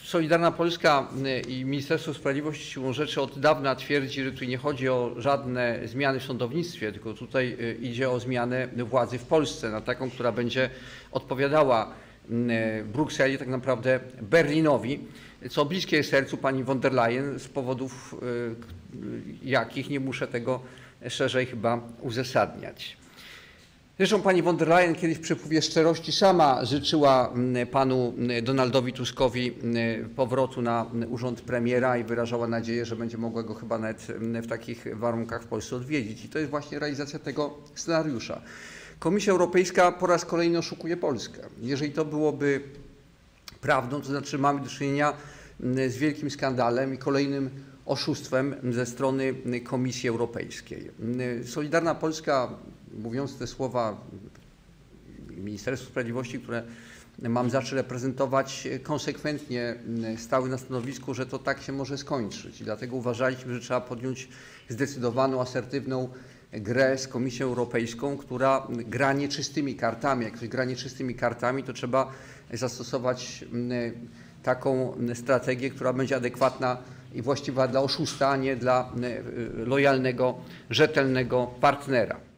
Solidarna Polska i Ministerstwo Sprawiedliwości siłą rzeczy od dawna twierdzi, że tu nie chodzi o żadne zmiany w sądownictwie, tylko tutaj idzie o zmianę władzy w Polsce, na taką, która będzie odpowiadała Brukseli, tak naprawdę Berlinowi, co bliskie jest sercu pani von der Leyen z powodów, jakich nie muszę tego szerzej chyba uzasadniać. Zresztą pani von der Leyen kiedyś w przepływie szczerości sama życzyła panu Donaldowi Tuskowi powrotu na urząd premiera i wyrażała nadzieję, że będzie mogła go chyba nawet w takich warunkach w Polsce odwiedzić. I to jest właśnie realizacja tego scenariusza. Komisja Europejska po raz kolejny oszukuje Polskę. Jeżeli to byłoby prawdą, to znaczy mamy do czynienia z wielkim skandalem i kolejnym oszustwem ze strony Komisji Europejskiej. Solidarna Polska, mówiąc te słowa, Ministerstwo Sprawiedliwości, które mam zaszczyt reprezentować, konsekwentnie stały na stanowisku, że to tak się może skończyć. I dlatego uważaliśmy, że trzeba podjąć zdecydowaną, asertywną grę z Komisją Europejską, która gra nieczystymi kartami. Jak ktoś gra nieczystymi kartami, to trzeba zastosować taką strategię, która będzie adekwatna i właściwa dla oszusta, a nie dla lojalnego, rzetelnego partnera.